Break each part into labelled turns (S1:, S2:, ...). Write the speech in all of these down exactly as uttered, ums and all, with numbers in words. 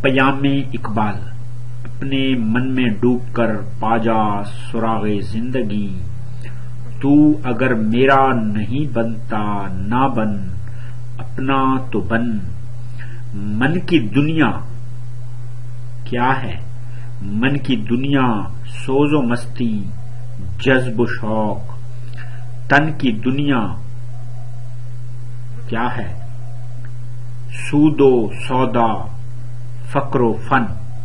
S1: پیام اقبال، اپنے من میں ڈوب کر پاجا سراغ زندگی، تو اگر میرا نہیں بنتا نہ بن، اپنا تو بن۔ من کی دنیا کیا ہے؟ من کی دنیا سوز و مستی، جذب و شوق۔ تن کی دنیا کیا ہے؟ سود و سودا، فقر و فن۔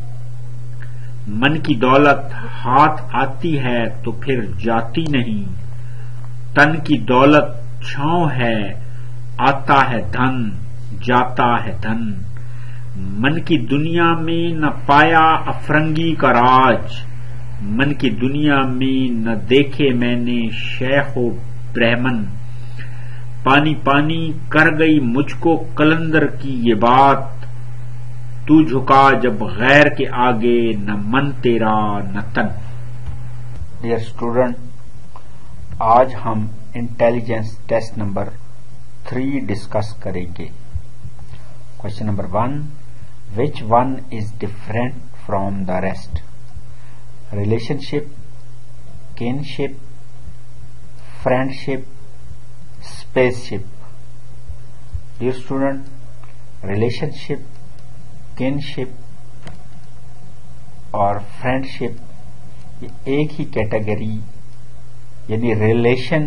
S1: من کی دولت ہاتھ آتی ہے تو پھر جاتی نہیں، تن کی دولت چھاؤں ہے، آتا ہے دھن، جاتا ہے دھن۔ من کی دنیا میں نہ پایا افرنگی کا راج، من کی دنیا میں نہ دیکھے میں نے شیخ و برہمن۔ پانی پانی کر گئی مجھ کو قلندر کی یہ بات، تو جھکا جب غیر کے آگے، نہ من تیرا نہ تن۔
S2: ڈیئر اسٹوڈنٹ، آج ہم intelligence test number three discuss کریں گے۔ Question number one, which one is different from the rest? Relationship, kinship, friendship, spaceship. Dear student, relationship, kinship اور فرینڈشپ یہ ایک ہی کیٹیگری یعنی ریلیشن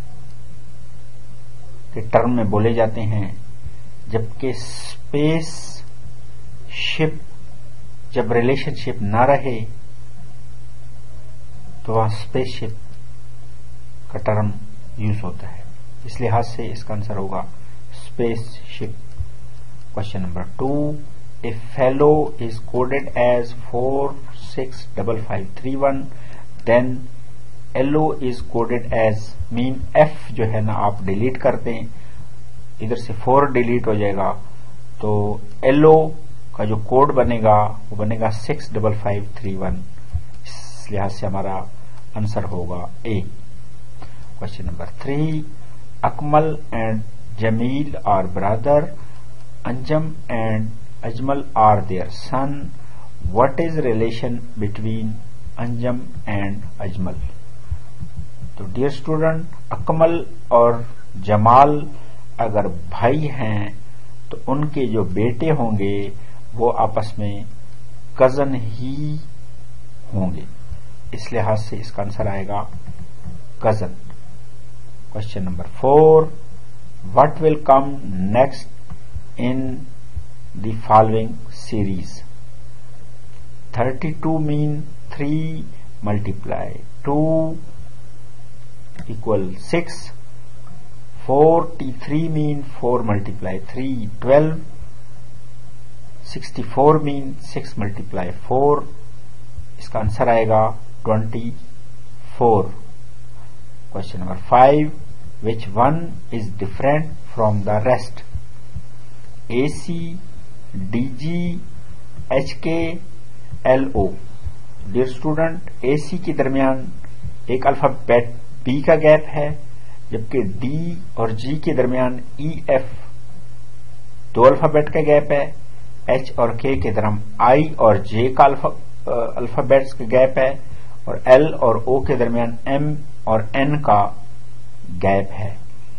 S2: کے ٹرم میں بولے جاتے ہیں، جبکہ اسپیس شپ جب ریلیشن شپ نہ رہے تو وہاں اسپیس شپ کا ٹرم یوز ہوتا ہے، اس لحاظ سے اس کا آنسر ہوگا spaceship. Question number two, a fellow is coded as four six double five three one, then L O is coded as, mean F جو ہے نا آپ ڈیلیٹ کر دیں، ادھر سے فور ڈیلیٹ ہو جائے گا تو ایل او کا جو کوڈ بنے گا وہ بنے گا six double five three one, اس لحاظ سے ہمارا آنسر ہوگا A. Question number three, Akmal and Jamil are brother, Anjum and Ajmal are their son, what is relation between Anjum and Ajmal? تو ڈیئر اسٹوڈنٹ، اکمل اور جمال اگر بھائی ہیں تو ان کے جو بیٹے ہوں گے وہ آپس میں کزن ہی ہوں گے، اس لحاظ سے اس کا آنسر آئے گا cousin. Question number four, what will come next in the following series? Thirty two mean three multiply two equal six, forty-three mean four multiply three, twelve, sixty-four mean six multiply four، اس کا answer آئے گا twenty-four۔ Question number five, which one is different from the rest? A C, D G, H K, L O۔ Dear student، A C کے درمیان ایک alphabet be کا gap ہے، جبکہ D اور جی کے درمیان ای ایف دو الفابیٹ کا گیپ ہے، ایچ اور کے کے درمیان آئی اور جے کا الفابیٹس کا گیپ ہے، اور ایل اور او کے درمیان ایم اور این کا گیپ ہے،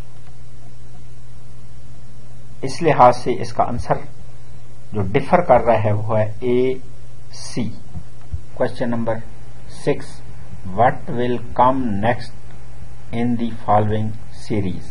S2: اس لحاظ سے اس کا آنسر جو ڈفر کر رہا ہے وہ ہے A C. Question number six, what will come next in the following series؟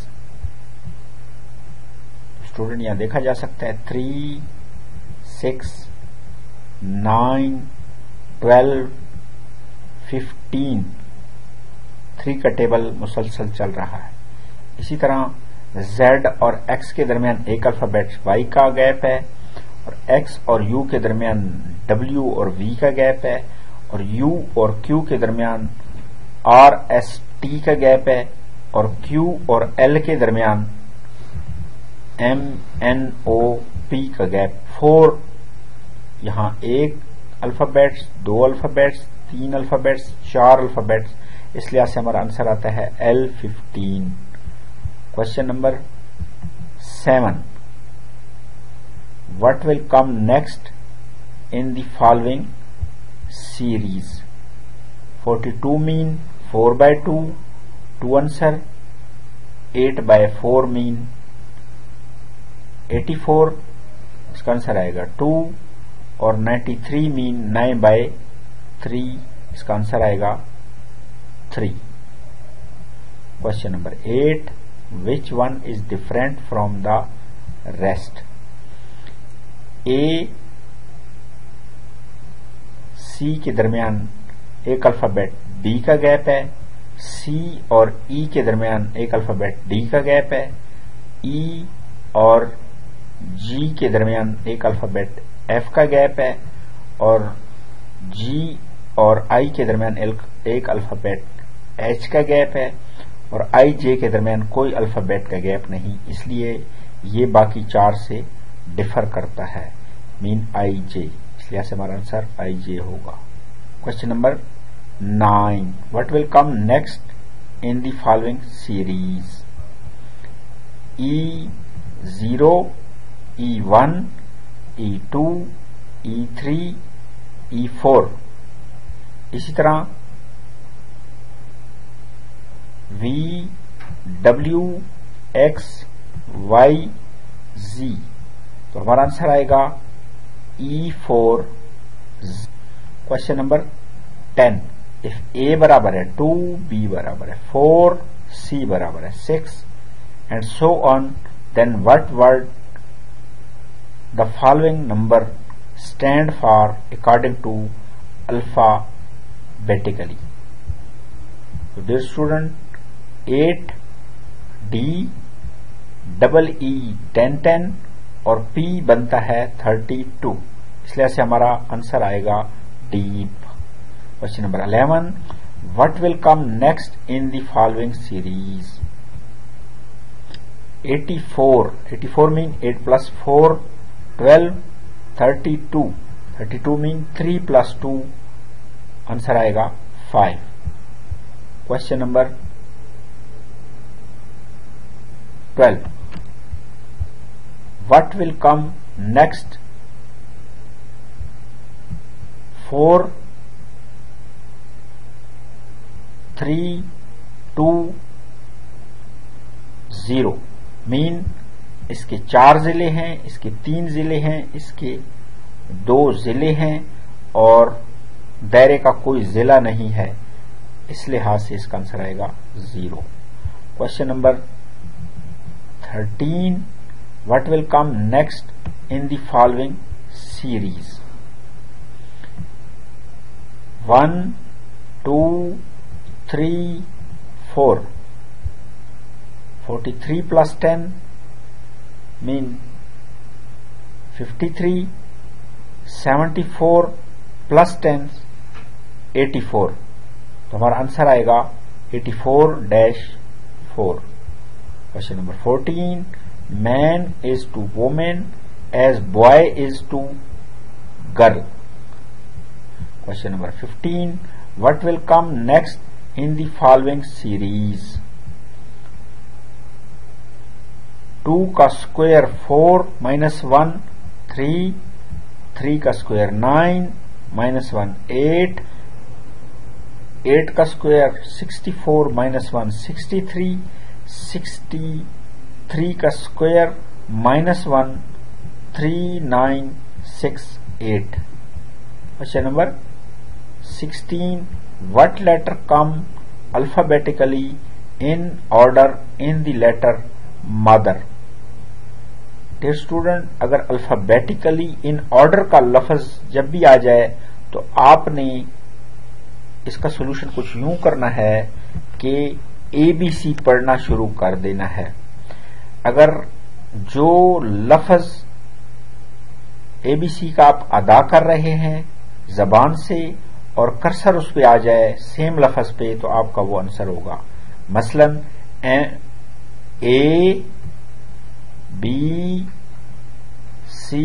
S2: Student یہاں دیکھا جا سکتا ہے three, six, nine, twelve, fifteen, three کا ٹیبل مسلسل چل رہا ہے۔ اسی طرح زیڈ اور ایکس کے درمیان ایک الفابیٹ وائی کا گیپ ہے، اور ایکس اور یو کے درمیان ڈبلو اور وی کا گیپ ہے، اور یو اور کیو کے درمیان آر ایس ٹی کا گیپ ہے، اور کیو اور ایل کے درمیان ایم این او پی کا گیپ۔ فور، یہاں ایک الفابیٹس، دو الفابیٹس، تین الفابیٹس، چار الفابیٹس، اس لحاظ سے ہمارا آنسر آتا ہے L fifteen. Question number seven, what will come next in the following series. forty-two mean four by two, two answer. eight by four mean eighty-four, इसका आंसर आएगा टू. और ninety-three mean nine by three, इसका answer आएगा three. Question number eight. Which one is different from the rest? A, C के दरमियान एक alphabet B का gap है. C और E के दरमियान एक अल्फाबेट D का गैप है. E और G के दरमियान एक अल्फाबेट F का गैप है. और G और I के दरमियान एक अल्फाबेट H का गैप है. और आई जे के दरमियान कोई अल्फाबेट का गैप नहीं, इसलिए ये बाकी चार से डिफर करता है, मीन आई जे, इसलिए से हमारा आंसर आई जे होगा. Question number nine. What will come next in the following series? E zero, E one, E two, E three, E four. इसी तरह V, W, X, Y, Z. तो हमारा answer आएगा E four. Question number ten. If A बराबर है to, B बराबर है four, C बराबर है six and so on, then what word the following number stand for according to alphabetically? तो dear student, eight, D, double E ten ten और P बनता है थर्टी टू, इसलिए से हमारा आंसर आएगा deep. Question number eleven. What will come next in the following series? Eighty four. Eighty four mean eight plus four, twelve. Thirty two. Thirty two mean three plus two, answer आएगा five. Question number twelve. What will come next? four, three, two, zero. Mean इसके चार जिले हैं, इसके तीन जिले हैं, इसके दो जिले हैं और दायरे का कोई जिला नहीं है, इस लिहाज से इसका आंसर आएगा zero. Question number thirteen. What will come next in the following series? one, two, three, four. forty-three plus ten mean fifty-three. seventy-four plus ten, eighty-four. तो हमारा आंसर आएगा eighty-four dash four. Question number fourteen. Man is to woman as boy is to girl. Question number fifteen. What will come next in the following series? two का square four minus one three, three का square nine minus one eight, eight का square sixty four minus one sixty three, sixty three का square minus one three nine six eight. Question number sixteen. What letter come alphabetically in order in the letter mother? Dear student, अगर alphabetically in order का लफ्ज जब भी आ जाए तो आपने इसका सोल्यूशन कुछ यूं करना है कि एबीसी पढ़ना शुरू कर देना है. अगर जो लफ्ज एबीसी का आप अदा कर रहे हैं जबान से और कर्सर उस पे आ जाए सेम लफ्ज पे, तो आपका वो आंसर होगा. मसलन ए, बी, सी,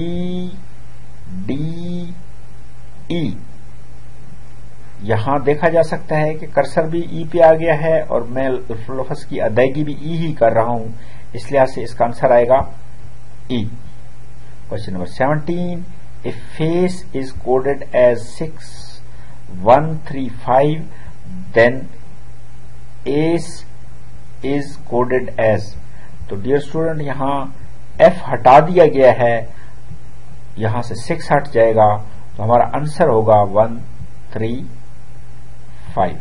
S2: डी, ई. यहां देखा जा सकता है कि कर्सर भी ई पे आ गया है और मैं लफ्ज की अदायगी भी ई ही कर रहा हूं, इसलिए से इसका आंसर आएगा E. Question number seventeen. if face is coded as six one three five, then ace is coded as. تو ڈیئر اسٹوڈنٹ یہاں ایف ہٹا دیا گیا ہے, یہاں سے سکس ہٹ جائے گا تو ہمارا آنسر ہوگا one three five.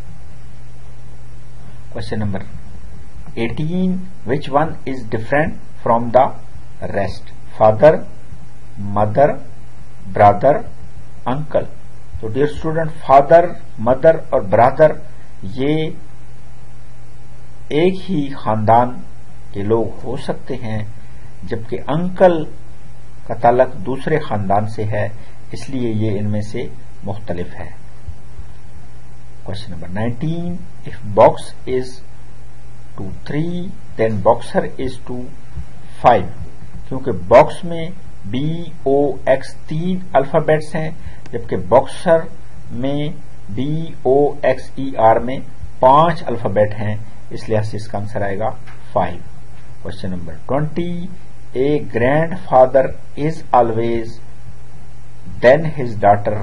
S2: Question number eighteen, which one is different from the rest? Father, mother, brother, uncle. تو ڈیئر اسٹوڈنٹ فادر, مدر اور برادر یہ ایک ہی خاندان کے لوگ ہو سکتے ہیں, جبکہ انکل کا تعلق دوسرے خاندان سے ہے, اس لیے یہ ان میں سے مختلف ہے. Question number nineteen, if box is two three then boxer is two five. کیونکہ باکس میں بی او ایکس تین الفابیٹس ہیں, جبکہ باکسر میں B O X E R میں پانچ الفابیٹ ہیں, اس لحاظ سے اس کا آنسر آئے گا five. Question number twenty, a grandfather is always than his daughter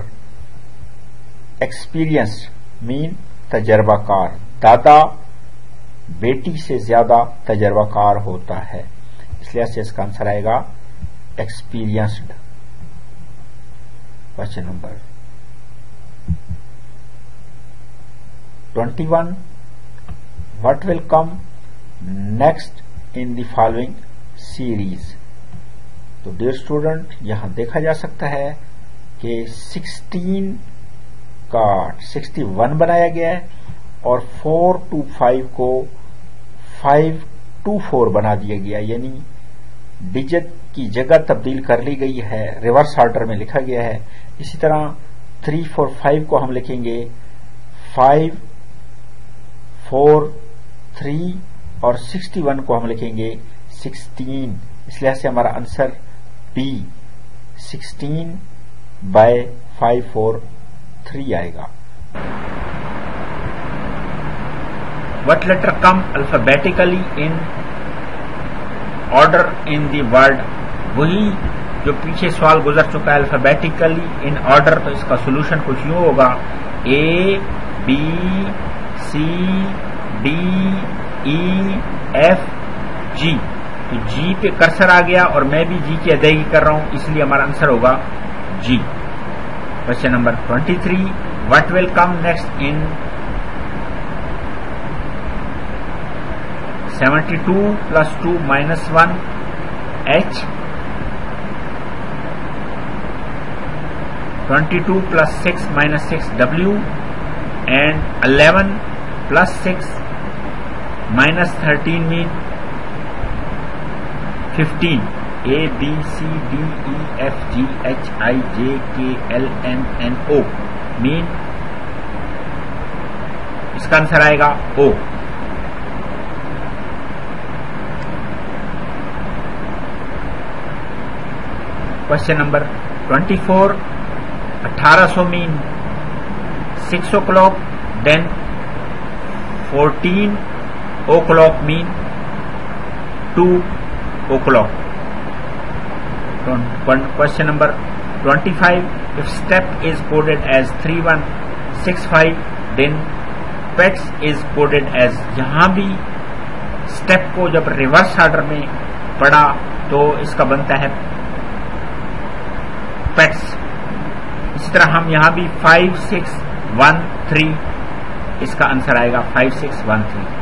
S2: experienced mean تجربہ کار. دادا بیٹی سے زیادہ تجربہ کار ہوتا ہے, اس لحاظ سے اس کا آنسر آئے گا experienced. Question number twenty one, what will come next in the following series. تو ڈیئر اسٹوڈنٹ یہاں دیکھا جا سکتا ہے کہ سکسٹین کا سکسٹی ون بنایا گیا ہے اور فور ٹو فائیو کو فائیو ٹو فور بنا دیا گیا, یعنی ڈیجٹ کی جگہ تبدیل کر لی گئی ہے, ریورس آرڈر میں لکھا گیا ہے. اسی طرح تھری فور فائیو کو ہم لکھیں گے فائیو فور تھری, اور سکسٹی ون کو ہم لکھیں گے سکسٹین. اس لحاظ سے ہمارا answer B sixteen by five four three آئے گا.
S1: What letter come alphabetically in order in the word? وہی جو پیچھے سوال گزر چکا ہے, الفابیٹیکلی ان آرڈر, تو اس کا سولوشن کچھ یوں ہوگا, A B C D E F G. تو جی پہ کرسر آ گیا اور میں بھی جی کی ادائیگی کر رہا ہوں, اس لیے ہمارا آنسر ہوگا G. Question number twenty three, what will come next in seventy two plus two minus one H, twenty two plus six minus six W, and eleven plus six minus thirteen mean fifteen. A, B, C, D, E, F, G, H, I, J, K, L, M, N, O mean اس کا answer آئے گا O. Question number twenty four, اٹھارہ سو mean six o'clock then fourteen o'clock mean two o'clock. Question number twenty-five, if step is coded as three one six five, then pets is coded as. یہاں بھی step کو جب reverse order میں پڑھا تو اس کا بنتا ہے pets. اسی طرح ہم یہاں بھی five six one three, اس کا آنسر آئے گا five six one three.